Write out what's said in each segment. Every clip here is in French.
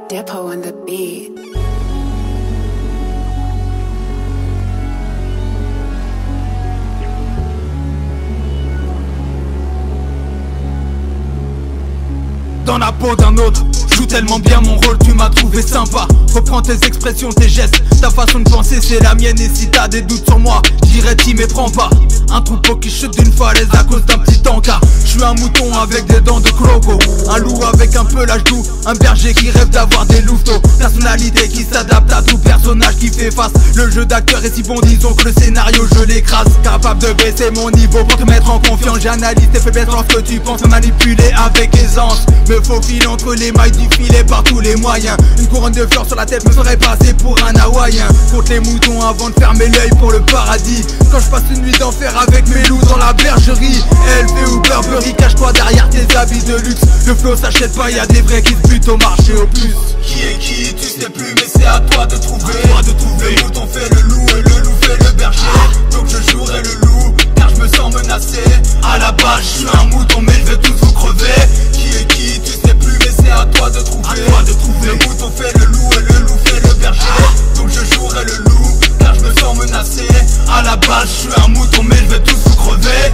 Depot on the beat. Dans la peau d'un autre, joue tellement bien mon rôle, tu m'as trouvé sympa. Reprends tes expressions, tes gestes, ta façon de penser c'est la mienne. Et si t'as des doutes sur moi, j'irai t'y méprends pas. Un troupeau qui chute d'une falaise à cause d'un petit encart. Je suis un mouton avec des dents de croco, un loup avec un peu l'âge doux, un berger qui rêve d'avoir des louveteaux. Personnalité qui s'adapte à tout personnage qui fait face. Le jeu d'acteur est si bon, disons que le scénario je l'écrase. Capable de baisser mon niveau pour te mettre en confiance. J'analyse tes faiblesses lorsque tu penses me manipuler avec aisance. Me faufile entre les mailles du filet par tous les moyens. Une couronne de fleurs sur la tête me ferait passer pour un hawaïen. Compte les moutons avant de fermer l'œil pour le paradis. Quand je passe une nuit d'enfer avec mes loups dans la bergerie. LV ou Burberry, cache-toi derrière tes habits de luxe. Le flow s'achète pas, y'a des vrais qui se butent au marché au plus. Qui est qui, tu sais plus mais c'est à toi de trouver. Le mouton fait le loup et le loup fait le berger. Donc je jouerai le loup car je me sens menacé. À la base je suis un mouton mais je vais tous vous crever. Qui est qui, tu sais plus mais c'est à toi de trouver. Le mouton fait le loup et le loup fait le berger. Donc je jouerai le loup car je me sens menacé. À la base je suis un mouton mais je vais tous vous crever.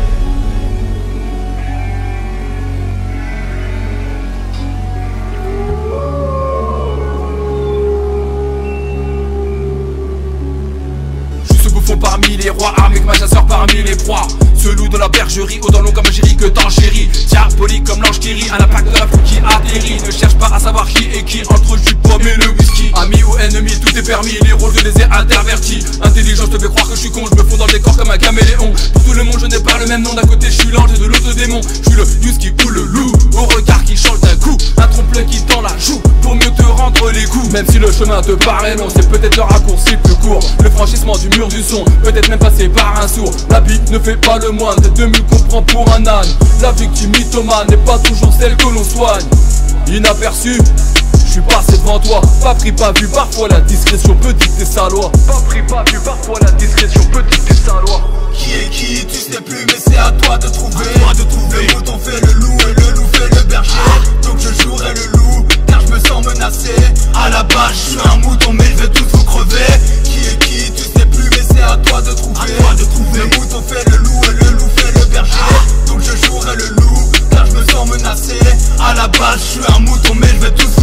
Parmi les rois, armé que ma chasseur parmi les proies. Ce loup de la bergerie, au dans long comme Géry que t'en chéris. Diabolique comme l'ange qui rit, un impact de la foule qui atterrit. Ne cherche pas à savoir qui est qui entre jus de pomme et le whisky. Ami ou ennemi, tout est permis, les rôles je les ai intervertis. Intelligence te fait croire que je suis con, je me fonds dans le décor comme un caméléon. Pour tout le monde je n'ai pas le même nom, d'un côté je suis l'ange et de l'autre démon. Je suis le Yus qui coule le loup, au regard qui change d'un coup. Un trompe-l'œil qui tend la joue, pour mieux te rendre les coups. Même si le chemin te paraît long, c'est peut-être le raccourci plus court. Le franchissement du mur du son, peut-être même passé par un sourd. La vie ne fait pas le moine, des 2000 qu'on prend pour un âne. La victime mythomane n'est pas toujours celle que l'on soigne. Inaperçu, je suis passé devant toi. Pas pris, pas vu, parfois la discrétion peut dicter sa loi. Pas pris, pas vu, parfois la discrétion peut dicter sa loi. Qui est qui, tu sais plus mais c'est à toi de trouver. Le mouton fait le loup et le loup fait le berger. Donc je jouerai le loup car je me sens menacé. À la base je suis un mouton mais je vais tous vous crever. Qui est qui, tu sais plus mais c'est à toi de trouver. Le mouton fait le loup et le loup fait le berger. Donc je jouerai le loup car je me sens menacé. À la base je suis un mouton mais je vais tous vous